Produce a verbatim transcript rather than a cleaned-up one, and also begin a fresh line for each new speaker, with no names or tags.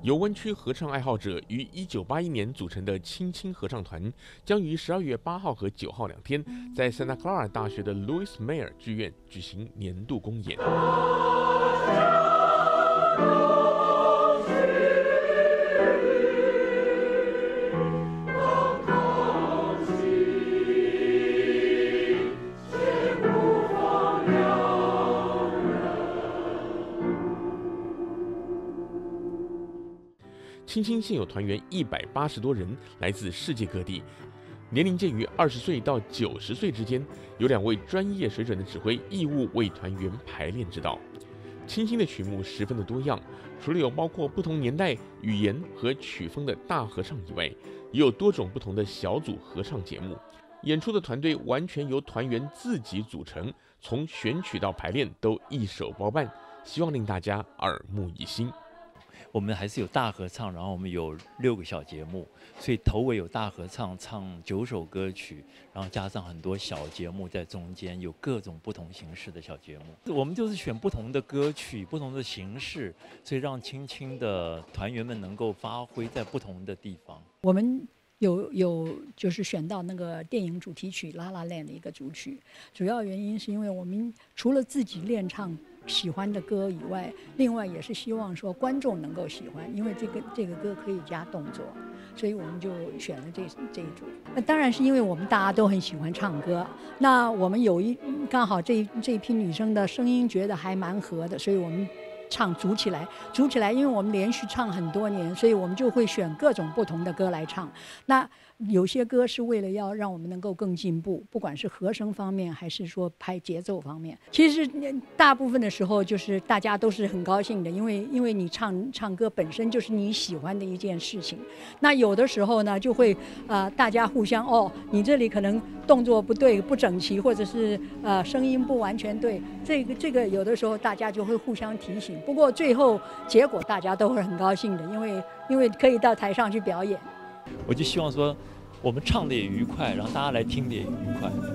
由湾区合唱爱好者于一九八一年组成的青青合唱团，将于十二月八号和九号两天，在 Santa Clara 大学的 Louis Meyer 剧院举行年度公演。青青现有团员一百八十多人，来自世界各地，年龄介于二十岁到九十岁之间。有两位专业水准的指挥义务为团员排练指导。青青的曲目十分的多样，除了有包括不同年代、语言和曲风的大合唱以外，也有多种不同的小组合唱节目。演出的团队完全由团员自己组成，从选曲到排练都一手包办，希望令大家耳目一新。
我们还是有大合唱，然后我们有六个小节目，所以头尾有大合唱，唱九首歌曲，然后加上很多小节目在中间，有各种不同形式的小节目。我们就是选不同的歌曲，不同的形式，所以让青青的团员们能够发挥在不同的地方。
我们有有就是选到那个电影主题曲《La La Land》的一个主曲，主要原因是因为我们除了自己练唱喜欢的歌以外，另外也是希望说观众能够喜欢，因为这个这个歌可以加动作，所以我们就选了这这一组。那当然是因为我们大家都很喜欢唱歌，那我们有一刚好这这一批女生的声音觉得还蛮合的，所以我们唱组起来，组起来，因为我们连续唱很多年，所以我们就会选各种不同的歌来唱。那有些歌是为了要让我们能够更进步，不管是和声方面还是说拍节奏方面。其实大部分的时候就是大家都是很高兴的，因为因为你唱唱歌本身就是你喜欢的一件事情。那有的时候呢，就会呃大家互相哦，你这里可能动作不对、不整齐，或者是呃声音不完全对，这个这个有的时候大家就会互相提醒。不过最后结果大家都会很高兴的，因为因为可以到台上去表演。
我就希望说，我们唱的也愉快，然后大家来听的也愉快。